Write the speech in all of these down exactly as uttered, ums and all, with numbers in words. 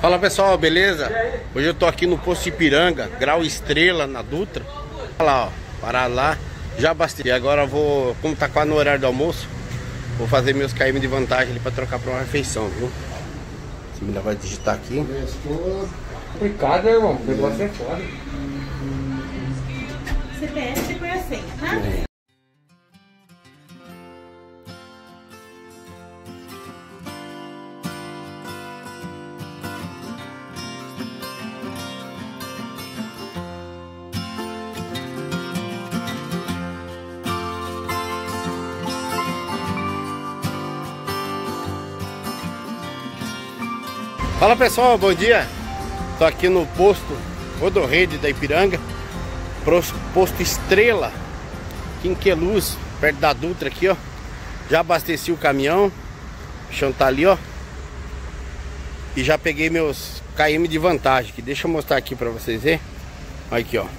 Fala pessoal, beleza? Hoje eu tô aqui no posto Ipiranga, grau Estrela, na Dutra. Olha lá, ó, parar lá, já abasteci. E agora eu vou, como tá quase no horário do almoço, vou fazer meus km de vantagem ali pra trocar pra uma refeição, viu? Você me vai digitar aqui. Estou complicado, irmão, o negócio é foda. C P F você põe a senha, tá? É. Fala pessoal, bom dia. Tô aqui no posto Rodorrede da Ipiranga, posto Estrela, aqui em Queluz, perto da Dutra aqui, ó. Já abasteci o caminhão, o chão tá ali, ó. E já peguei meus km de vantagem, que deixa eu mostrar aqui pra vocês verem. Olha aqui, ó.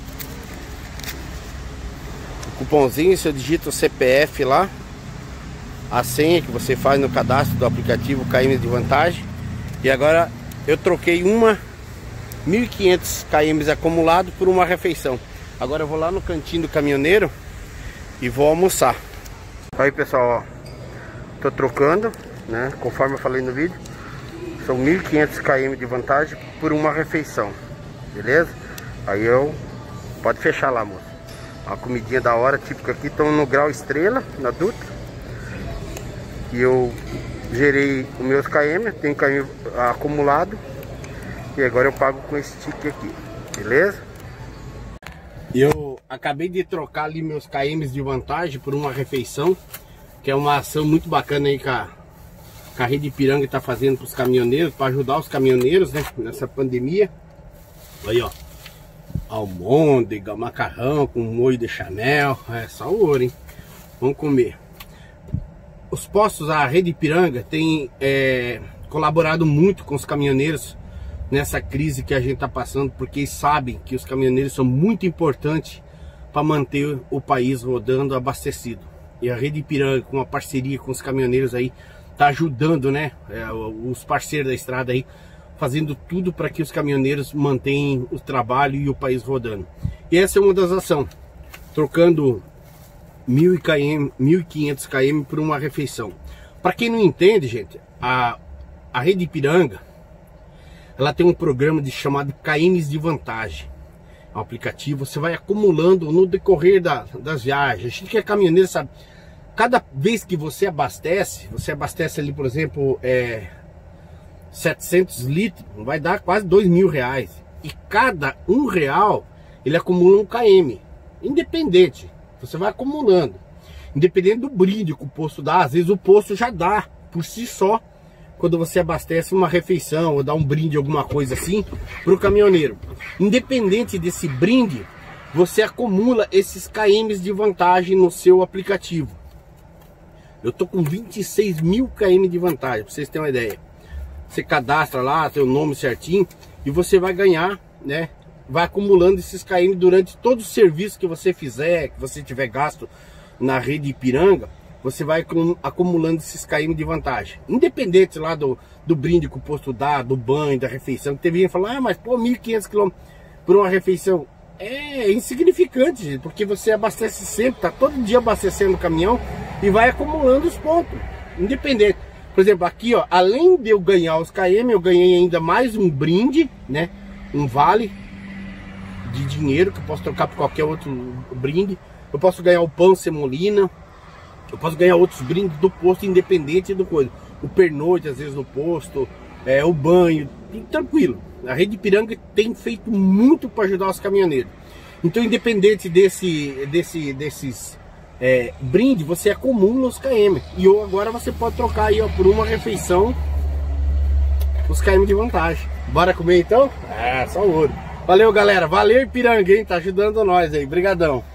O cupomzinho, você digita o C P F lá, a senha que você faz no cadastro do aplicativo km de vantagem. E agora eu troquei uma mil e quinhentos km acumulado por uma refeição. Agora eu vou lá no cantinho do caminhoneiro e vou almoçar. Aí pessoal, ó, tô trocando, né? Conforme eu falei no vídeo, são mil e quinhentos km de vantagem por uma refeição, beleza? Aí eu pode fechar lá, moço. Uma comidinha da hora, típica aqui. Estão no grau Estrela, na Dutra. E eu gerei os meus km, tenho km acumulado. E agora eu pago com esse ticket aqui, beleza? Eu acabei de trocar ali meus km de vantagem por uma refeição, que é uma ação muito bacana aí que a, que a Rede Ipiranga está fazendo para os caminhoneiros, para ajudar os caminhoneiros, né, nessa pandemia. Aí, ó, almôndega, macarrão com molho de Chanel, é só ouro, hein? Vamos comer. Os postos, a Rede Ipiranga tem é, colaborado muito com os caminhoneiros nessa crise que a gente está passando, porque eles sabem que os caminhoneiros são muito importantes para manter o país rodando abastecido. E a Rede Ipiranga, com uma parceria com os caminhoneiros aí, está ajudando, né, é, os parceiros da estrada aí, fazendo tudo para que os caminhoneiros mantenham o trabalho e o país rodando. E essa é uma das ações, trocando mil e quinhentos km por uma refeição. Para quem não entende, gente, a, a Rede Ipiranga, ela tem um programa de chamado km de vantagem. É um aplicativo, você vai acumulando no decorrer da, das viagens. A gente que é caminhoneiro sabe, cada vez que você abastece, você abastece ali, por exemplo, é, setecentos litros, vai dar quase dois mil reais. E cada um real, ele acumula um km, independente. Você vai acumulando, independente do brinde que o posto dá. Às vezes o posto já dá por si só, quando você abastece uma refeição ou dá um brinde, alguma coisa assim, para o caminhoneiro. Independente desse brinde, você acumula esses km de vantagem no seu aplicativo. Eu tô com vinte e seis mil km de vantagem, para vocês terem uma ideia. Você cadastra lá, tem o nome certinho, e você vai ganhar, né? Vai acumulando esses km durante todo o serviço que você fizer, que você tiver gasto na Rede Ipiranga, você vai acumulando esses km de vantagem. Independente lá do, do brinde que o posto dá, do banho, da refeição, que teve gente falando, ah, mas pô, mil e quinhentos quilômetros por uma refeição. É insignificante, gente, porque você abastece sempre, tá todo dia abastecendo o caminhão e vai acumulando os pontos, independente. Por exemplo, aqui, ó, além de eu ganhar os km, eu ganhei ainda mais um brinde, né, um vale de dinheiro que eu posso trocar por qualquer outro brinde. Eu posso ganhar o pão semolina, eu posso ganhar outros brindes do posto, independente do coisa. O pernoite às vezes no posto, é, o banho, tudo tranquilo. A Rede Ipiranga tem feito muito para ajudar os caminhoneiros. Então, independente desse, desse, desses é, brindes, você acumula os km. E ou agora você pode trocar aí, ó, por uma refeição os km de vantagem. Bora comer então? É, só ouro. Valeu, galera. Valeu, Ipiranga, hein? Tá ajudando nós aí. Brigadão.